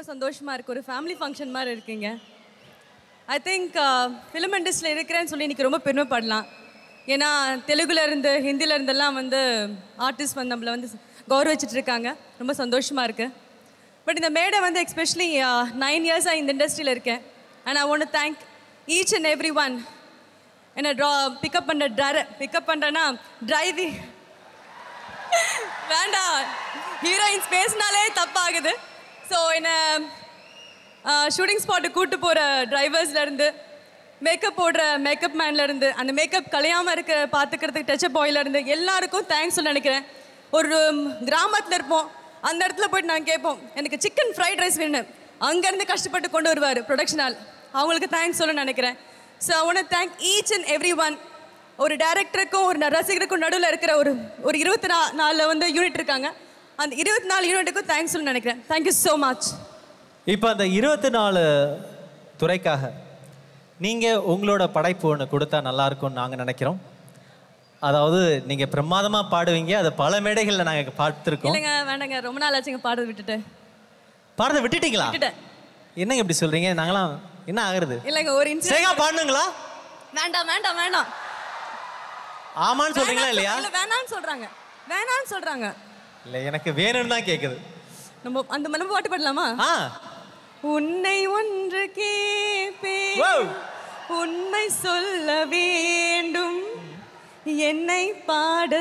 ரொம்ப சந்தோஷமாக இருக்குது. ஒரு ஃபேமிலி ஃபங்க்ஷன் மாதிரி இருக்குங்க. ஐ திங்க் ஃபிலிம் இண்டஸ்ட்ரியில் இருக்கிறேன்னு சொல்லி இன்றைக்கி ரொம்ப பெருமைப்படலாம். ஏன்னா தெலுங்குலேருந்து ஹிந்திலேருந்தெல்லாம் வந்து ஆர்டிஸ்ட் வந்து நம்மளை வந்து கௌரவிச்சிட்டு இருக்காங்க. ரொம்ப சந்தோஷமாக இருக்குது. பட் இந்த மேடை வந்து எஸ்பெஷலி 9 இயர்ஸாக இந்த இண்டஸ்ட்ரியில் இருக்கேன். And I want to thank each and every one. என்னை பிக்கப் பண்ணுறேன்னா டிரைவிங் வேண்டாம், ஹீரோயின்ஸ் பேசினாலே தப்பாகுது. ஸோ என்னை ஷூட்டிங் ஸ்பாட்டுக்கு கூப்பிட்டு போகிற டிரைவர்ஸ்லேருந்து, மேக்கப் போடுற மேக்கப் மேன்லேருந்து, அந்த மேக்கப் கலையாமல் இருக்க பார்த்துக்கிறதுக்கு டச்சப் பாயிலேருந்து எல்லாருக்கும் தேங்க்ஸ் சொல்ல நினைக்கிறேன். ஒரு கிராமத்தில் இருப்போம், அந்த இடத்துல போய்ட்டு நாங்கள் கேட்போம் எனக்கு சிக்கன் ஃப்ரைட் ரைஸ் வேணும், அங்கேருந்து கஷ்டப்பட்டு கொண்டு வருவார் ப்ரொடக்ஷனால். அவங்களுக்கு தேங்க்ஸ் சொல்ல நினைக்கிறேன். So I want to thank each and every one. ஒரு டேரக்டருக்கும் ஒரு ரசிகருக்கும் நடுவில் இருக்கிற ஒரு 24 வந்து யூனிட் இருக்காங்க. அந்த 24 யூனிட்டுக்கும் தேங்க்ஸ் சொல்ல நினைக்கிறேன். Thank you so much. இப்போ அந்த 24 துறைக்காக நீங்கள் உங்களோட படைப்பு ஒன்று கொடுத்தா நல்லாயிருக்கும்னு நாங்கள் நினைக்கிறோம். அதாவது நீங்கள் பிரமாதமாக பாடுவீங்க, அதை பல மேடைகளில் நாங்கள் பார்த்துருக்கோம். இல்லைங்க, வேண்டாங்க, ரொம்ப நாள் ஆச்சுங்க பாடுறது விட்டுட்டு. பாடுறதை விட்டுட்டீங்களா? என்னங்க இப்படி சொல்கிறீங்க? நாங்களாம் என்ன ஆகுறது? இல்லைங்க, ஒரு இன்சிடென்ட் பாடணுங்களா? வேண்டாம் வேண்டாம் வேண்டாம். ஆமான்னு சொல்கிறீங்களா இல்லையா? இல்லை வேணான்னு சொல்கிறாங்க, வேணான்னு சொல்கிறாங்க. இல்லை, எனக்கு வேணும்னு தான் கேட்குது. நம்ம அந்த பாட்டு பாடலாமா? உன்னை ஒன்று கேட்பேன், உண்மை சொல்ல வேண்டும், என்னை பாட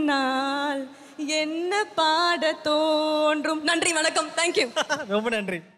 சொன்னால் என்ன பாட தோன்றும். நன்றி, வணக்கம், தேங்க்யூ. ரொம்ப நன்றி.